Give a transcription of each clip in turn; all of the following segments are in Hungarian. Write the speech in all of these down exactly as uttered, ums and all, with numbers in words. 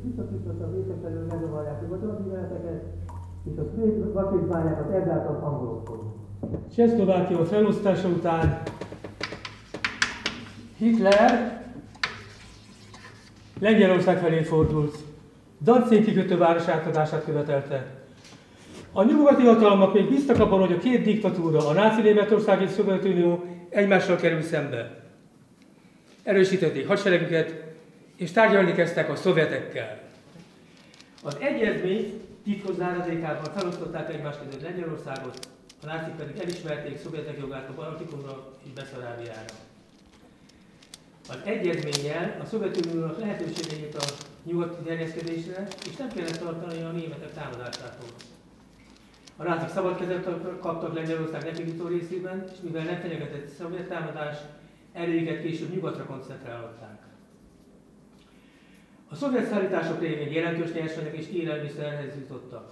biztosítottak részek felől megzavarják nyugaton műveleteket, és a vakészbányákat ezáltal angoloskodnak. Csehszlovákia felosztása után Hitler Lengyelország felé fordult. Danzig kikötő város átadását követelte. A nyugati hatalmak még bíztak abban, hogy a két diktatúra, a náci Németország és Szovjetunió egymással kerül szembe. Erősítették hadseregüket, és tárgyalni kezdtek a szovjetekkel. Az egyezmény titkos záradékában felosztották egymás között Lengyelországot, a nácik pedig elismerték szovjetek jogát a Baltikumra és Beszarábiára. Az egyezménnyel a Szovjetuniónak lehetősége nyílt a nyugati terjeszkedésre, és nem kellett tartani a németek támadásától. A nácik szabad kezet kaptak Lengyelország legnyugító részében, és mivel nem fenyegetett szovjet támadás, erőiket később nyugatra koncentrálhatták. A szovjet szállítások révén jelentős nyersanyag és élelmiszerhez jutottak.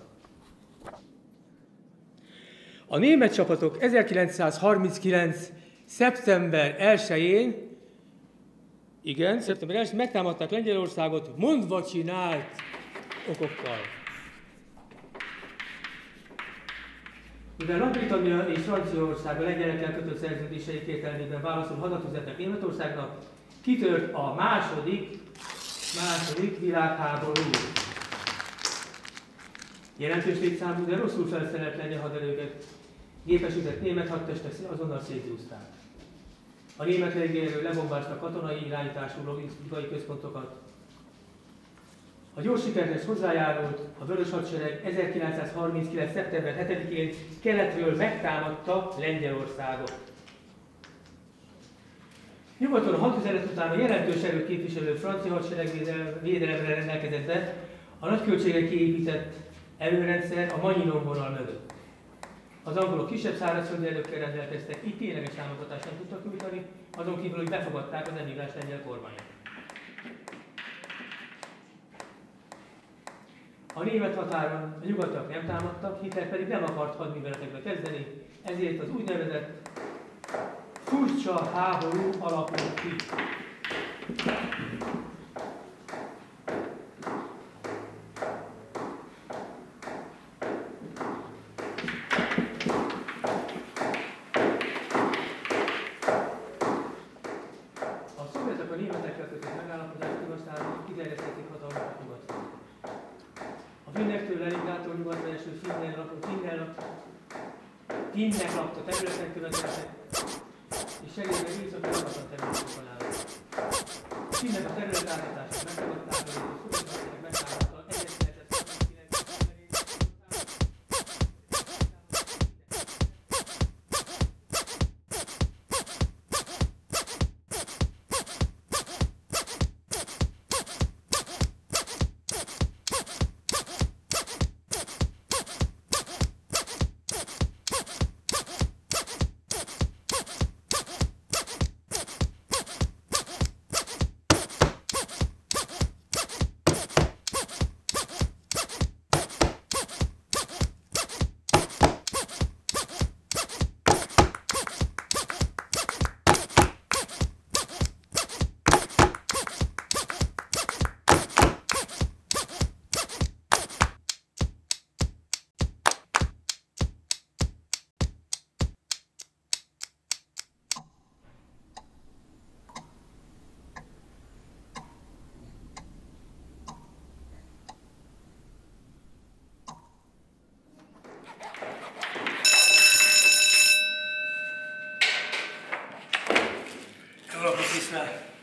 A német csapatok ezerkilencszázharminckilenc. szeptember elsején igen, szeptember elsején megtámadták Lengyelországot mondva csinált okokkal. Mivel Nagy-Britannia és Franciaország a lengyelekkel kötött szerződéseik értelmében válaszol hadat üzetnek Németországnak, kitört a második, második világháború. Jelentős létszámú, de rosszul felszerelt lengyel haderőket gépesített német hadtestek azonnal szétúzták. A német légierő lebombázta katonai irányítású logisztikai központokat. A gyors sikerhez hozzájárult, a Vörös Hadsereg ezerkilencszázharminckilenc. szeptember hetedikén keletről megtámadta Lengyelországot. Nyugaton a hadüzenet után a jelentős erőt képviselő francia hadsereg védelemre rendelkezett be a nagy költségek kiépített erőrendszer a Maginot vonal mögött. Az angolok kisebb szárazföldi erőkkel rendelkeztek, így tényleges támogatást nem tudtak nyújtani, azon kívül, hogy befogadták az emigráns lengyel kormányt. A német határon a nyugatiak nem támadtak, Hitler pedig nem akart hadműveletekbe kezdeni, ezért az úgynevezett furcsa háború alakult ki. A szovjetek a németekkel kötött megállapodást kihasználva kiterjesztették hatalmukat nyugatra. A finnektől Leningrádtól nyugatra eső finnek lakta területek következtek, és segítve északra nyugatra területekben állnak. A finnek a terület átadását megtagadták, hogy a szovjetek megtámadta ezerkilencszázharminckilenc. Jó napot, viszlát!